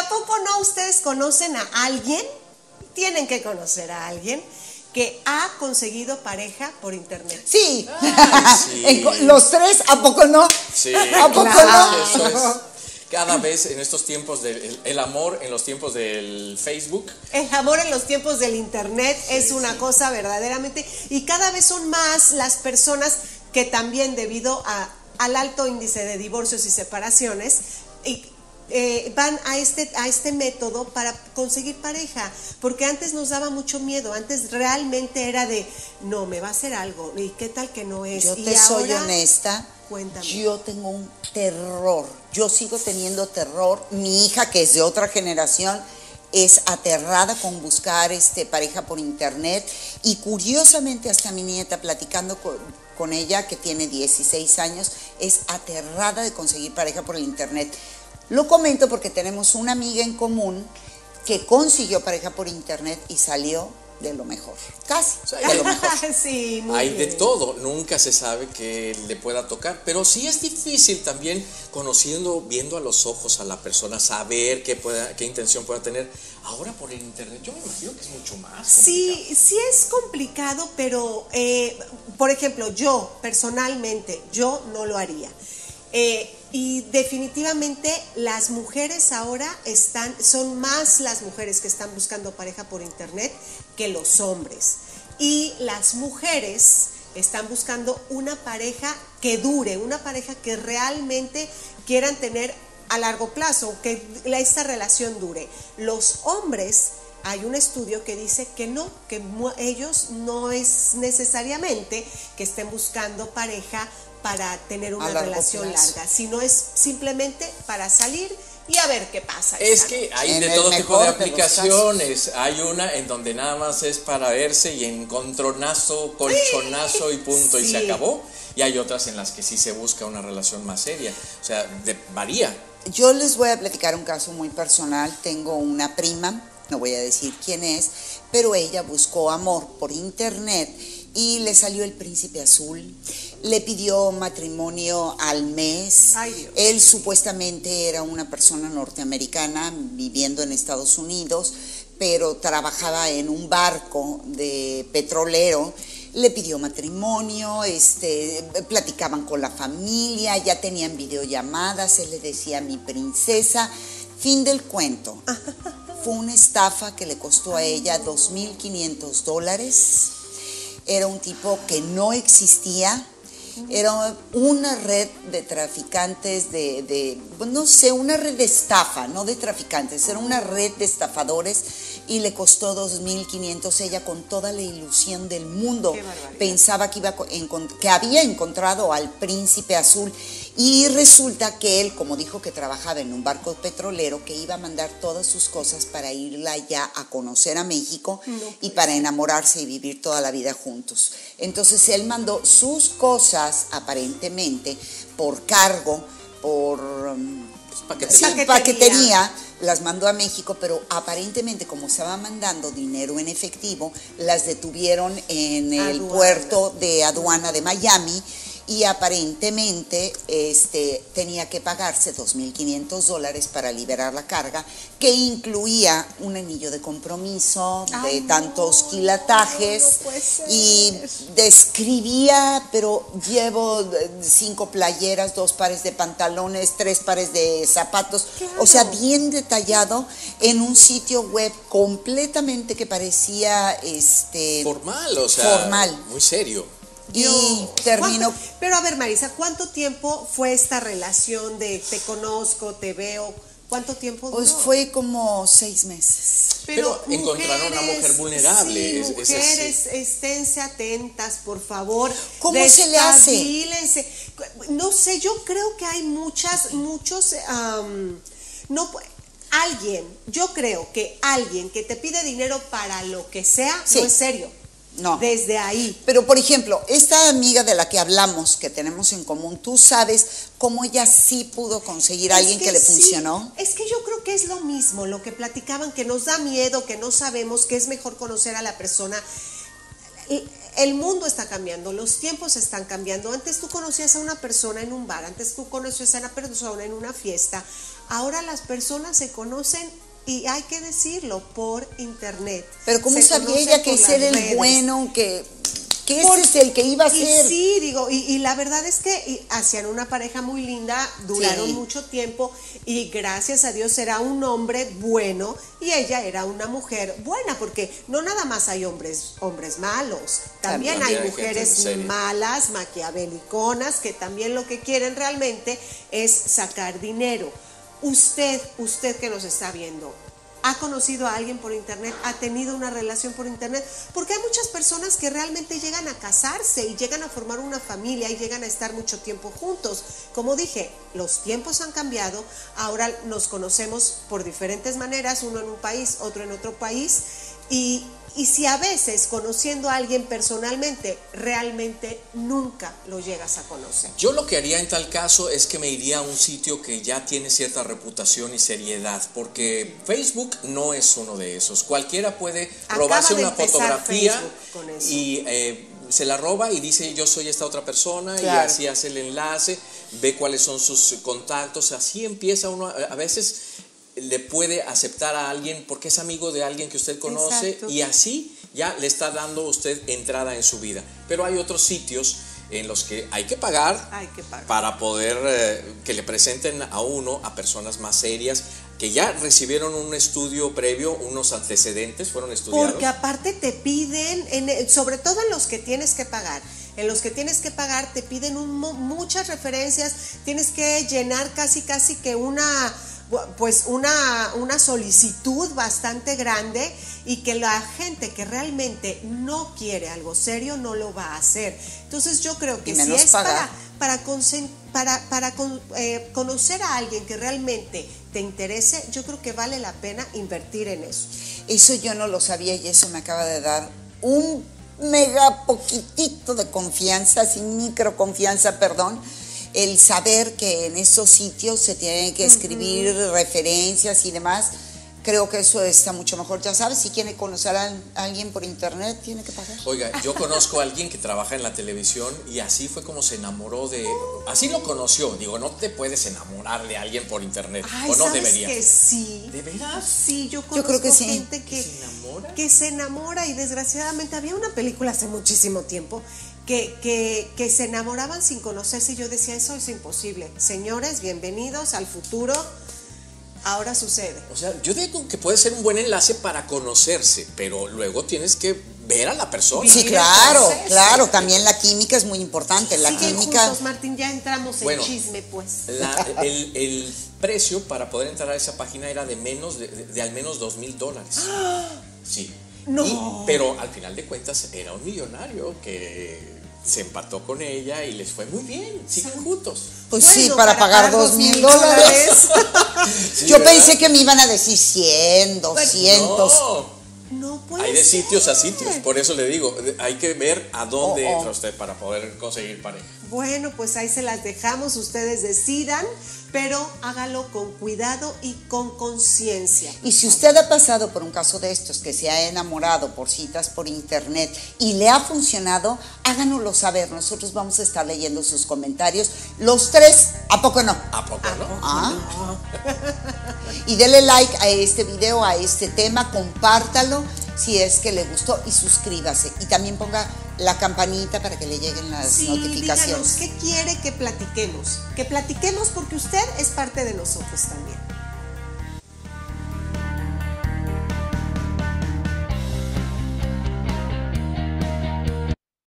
¿a poco no ustedes conocen a alguien? Tienen que conocer a alguien que ha conseguido pareja por internet. Sí. Ay, sí. Los tres, ¿a poco no? Sí, ¿A poco claro. no? Eso es. Cada vez en estos tiempos el amor, en los tiempos del Facebook. El amor en los tiempos del internet es una cosa verdaderamente, y cada vez son más las personas que también debido al alto índice de divorcios y separaciones van a este método para conseguir pareja, porque antes nos daba mucho miedo, antes realmente era de, no, me va a hacer algo, y qué tal que no es. Yo y te soy ahora, honesta, cuéntame. yo tengo un terror, yo sigo teniendo terror. Mi hija, que es de otra generación, es aterrada con buscar pareja por internet, y curiosamente hasta mi nieta, platicando con ella, que tiene 16 años, es aterrada de conseguir pareja por el internet. Lo comento porque tenemos una amiga en común que consiguió pareja por internet y salió de lo mejor, casi de lo mejor. Sí, muy Hay bien. de todo, nunca se sabe que le pueda tocar, pero sí es difícil también conociendo, viendo a los ojos a la persona, saber qué intención pueda tener. Ahora por el internet yo me imagino que es mucho más complicado. Sí, sí es complicado, pero por ejemplo, yo personalmente, yo no lo haría. Y definitivamente las mujeres ahora son más las mujeres que están buscando pareja por internet que los hombres. Y las mujeres están buscando una pareja que dure, una pareja que realmente quieran tener a largo plazo, que esta relación dure. Los hombres, hay un estudio que dice que no, que ellos no es necesariamente que estén buscando pareja para tener una relación larga, sino es simplemente para salir y a ver qué pasa. Es que hay de todo tipo de aplicaciones. Hay una en donde nada más es para verse y encontronazo, colchonazo y punto, y se acabó. Y hay otras en las que sí se busca una relación más seria. O sea, varía. Yo les voy a platicar un caso muy personal. Tengo una prima, no voy a decir quién es, pero ella buscó amor por internet y le salió el príncipe azul. Le pidió matrimonio al mes. Ay, Dios. Él supuestamente era una persona norteamericana viviendo en Estados Unidos, pero trabajaba en un barco de petrolero. Le pidió matrimonio, platicaban con la familia, ya tenían videollamadas, él le decía mi princesa. Fin del cuento. Fue una estafa que le costó a ella $2,500. Era un tipo que no existía. Era una red de traficantes no sé, una red de estafa, no de traficantes, era una red de estafadores, y le costó $2,500. Ella, con toda la ilusión del mundo, pensaba que había encontrado al príncipe azul, y resulta que él, como dijo que trabajaba en un barco petrolero, que iba a mandar todas sus cosas para irla ya a conocer a México y para enamorarse y vivir toda la vida juntos. Entonces él mandó sus cosas aparentemente por cargo, por paquetería, las mandó a México, pero aparentemente, como estaba mandando dinero en efectivo, las detuvieron en el puerto de aduana de Miami, y aparentemente tenía que pagarse $2,500 para liberar la carga, que incluía un anillo de compromiso de tantos quilatajes, y describía, pero llevo 5 playeras, 2 pares de pantalones, 3 pares de zapatos, o sea, bien detallado, en un sitio web completamente que parecía formal, o sea, formal, muy serio. Y terminó. Pero a ver, Marisa, ¿cuánto tiempo fue esta relación de te conozco, te veo? ¿Cuánto tiempo duró? Pues fue como 6 meses. Pero encontraron a una mujer vulnerable. Sí, mujeres, esténse atentas, por favor. ¿Cómo se le hace? No sé, yo creo que hay yo creo que alguien que te pide dinero para lo que sea, no es serio. No. Desde ahí. Pero, por ejemplo, esta amiga de la que hablamos, que tenemos en común, ¿tú sabes cómo ella sí pudo conseguir a alguien que le funcionó? Es que yo creo que es lo mismo, lo que platicaban, que nos da miedo, que no sabemos, que es mejor conocer a la persona. El mundo está cambiando, los tiempos están cambiando. Antes tú conocías a una persona en un bar, antes tú conocías a una persona en una fiesta. ahora las personas se conocen, y hay que decirlo, por internet. Pero ¿cómo sabía ella que ese era el bueno, que ese es el que iba a ser? Sí, digo, y la verdad es que hacían una pareja muy linda, duraron mucho tiempo, y gracias a Dios era un hombre bueno y ella era una mujer buena, porque no nada más hay hombres malos, también hay mujeres malas, maquiaveliconas, que también lo que quieren realmente es sacar dinero. Usted que nos está viendo, ¿ha conocido a alguien por internet? ¿Ha tenido una relación por internet? Porque hay muchas personas que realmente llegan a casarse y llegan a formar una familia y llegan a estar mucho tiempo juntos. Como dije, los tiempos han cambiado, ahora nos conocemos por diferentes maneras, uno en un país, otro en otro país, y si a veces conociendo a alguien personalmente, realmente nunca lo llegas a conocer. Yo lo que haría en tal caso es que me iría a un sitio que ya tiene cierta reputación y seriedad, porque Facebook no es uno de esos. Cualquiera puede robarse una fotografía y se la roba y dice yo soy esta otra persona, y así hace el enlace, ve cuáles son sus contactos, así empieza uno a veces le puede aceptar a alguien porque es amigo de alguien que usted conoce. Exacto. Y así ya le está dando usted entrada en su vida. Pero hay otros sitios en los que hay que pagar para poder que le presenten a uno a personas más serias, que ya recibieron un estudio previo, unos antecedentes, fueron estudiados. Porque aparte te piden, sobre todo en los que tienes que pagar, te piden muchas referencias, tienes que llenar casi que una solicitud bastante grande, y que la gente que realmente no quiere algo serio no lo va a hacer. Entonces yo creo que si es para conocer a alguien que realmente te interese, yo creo que vale la pena invertir en eso. Eso yo no lo sabía y eso me acaba de dar un mega poquitito de confianza, sin microconfianza, perdón, el saber que en esos sitios se tienen que escribir referencias y demás. Creo que eso está mucho mejor. Ya sabes, si quiere conocer a alguien por internet, tiene que pagar. Oiga, yo conozco a alguien que trabaja en la televisión y así fue como se enamoró así lo conoció. Digo, no te puedes enamorar de alguien por internet. Ay, ¿o no ¿sabes deberías? Que sí. ¿De veras? Sí, yo creo que gente que se enamora, y desgraciadamente había una película hace muchísimo tiempo que se enamoraban sin conocerse, y yo decía, eso es imposible. Señores, bienvenidos al futuro. Ahora sucede. O sea, yo digo que puede ser un buen enlace para conocerse, pero luego tienes que ver a la persona. Sí, claro, también la química es muy importante. La química. Juntos, Martín, ya entramos en chisme, pues. El precio para poder entrar a esa página era de al menos $2,000. Sí. No. Pero al final de cuentas era un millonario que se empató con ella y les fue muy bien, siguen juntos. Pues bueno, sí, para pagar $2,000. Sí, yo pensé que me iban a decir 100, 200. No puede Hay de ser. sitios a sitios, por eso le digo, hay que ver a dónde entra usted para poder conseguir pareja. Bueno, pues ahí se las dejamos, ustedes decidan, pero hágalo con cuidado y con conciencia. Y si usted ha pasado por un caso de estos, que se ha enamorado por citas por internet y le ha funcionado, háganoslo saber. Nosotros vamos a estar leyendo sus comentarios. Los tres, ¿a poco no? ¿A poco no? No. Y dele like a este video, a este tema, compártalo si es que le gustó y suscríbase. Y también ponga la campanita para que le lleguen las notificaciones. Díganos qué quiere que platiquemos. Que platiquemos porque usted es parte de nosotros también.